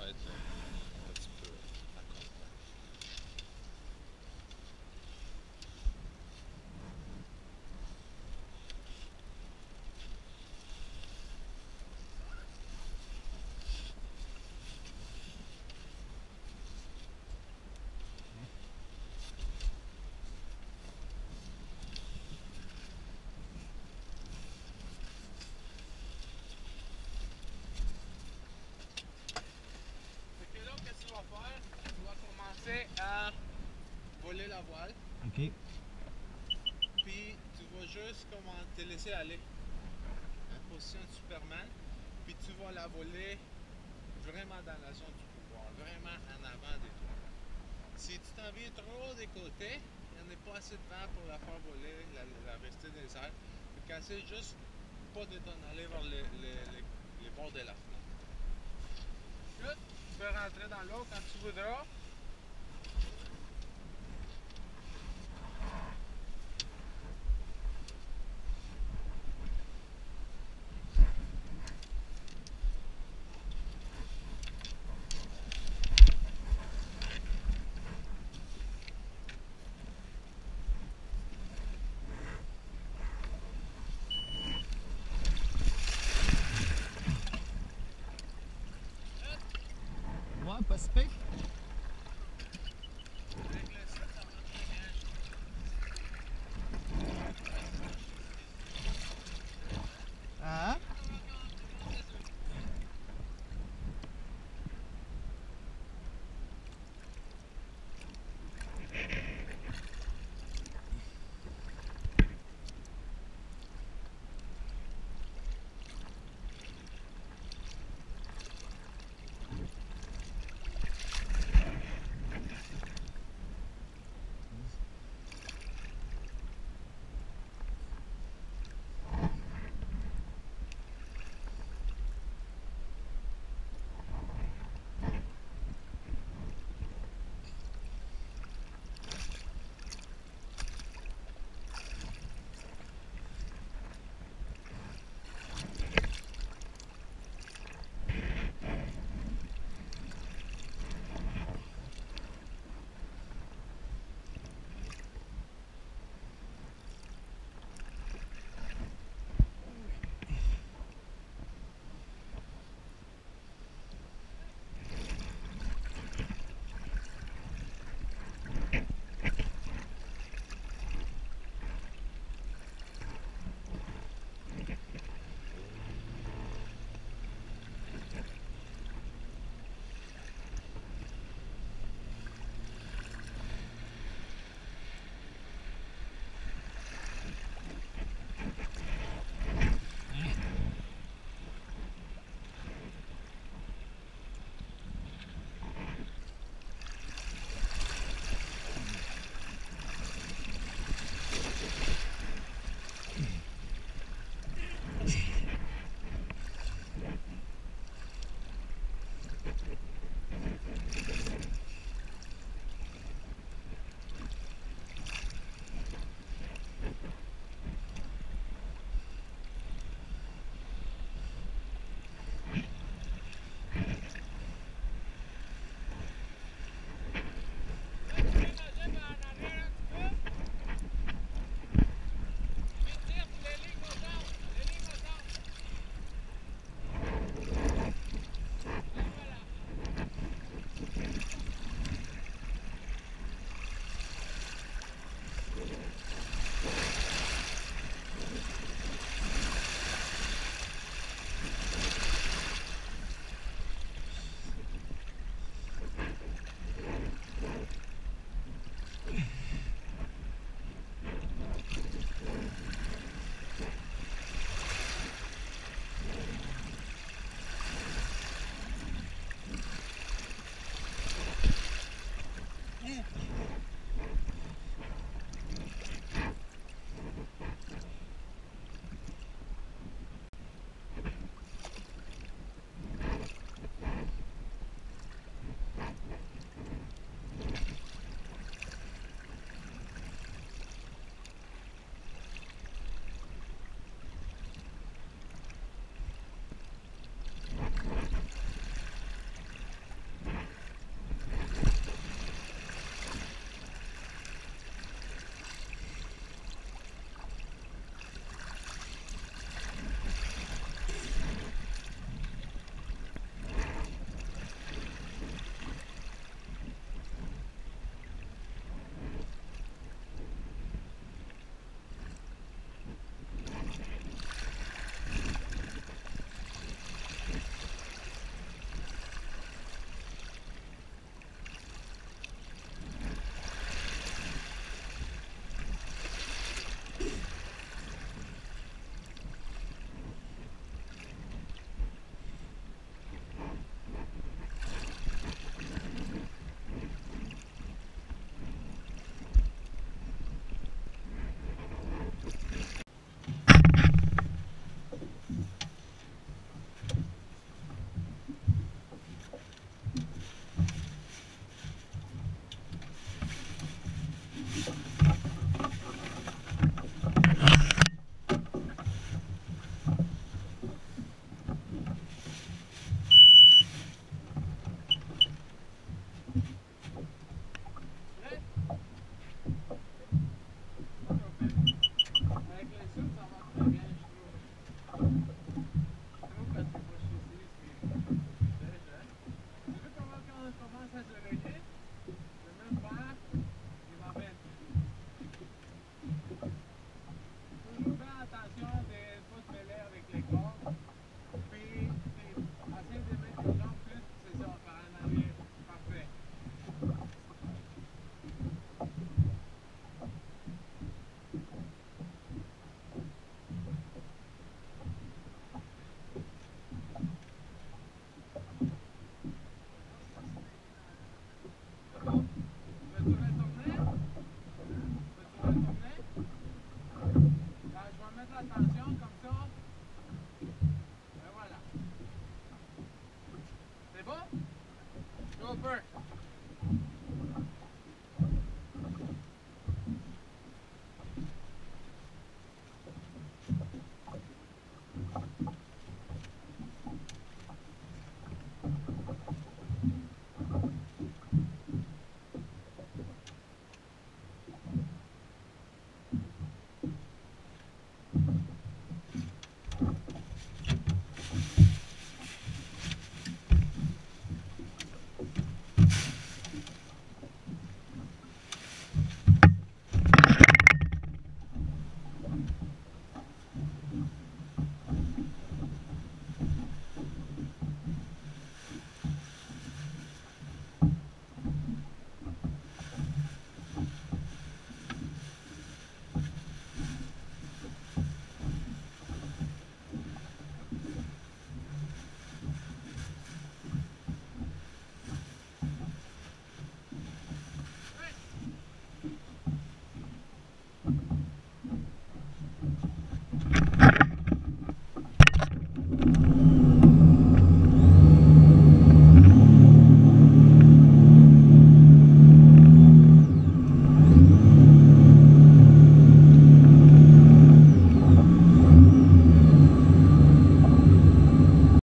va être un petit peu inconfortable. Fait que là, qu'est-ce que tu vas faire? Tu vas commencer à voler la voile, OK. puis tu vas juste te laisser aller en position de Superman, puis tu vas la voler vraiment dans la zone du pouvoir, vraiment en avant de toi. Si tu t'en viens trop des côtés, il n'y en a pas assez de vent pour la faire voler, la rester dans les airs. Fait qu'essaie juste pas de t'en aller vers les bords de la fenêtre. Ensuite, tu peux rentrer dans l'eau quand tu voudras. Ouais, pas si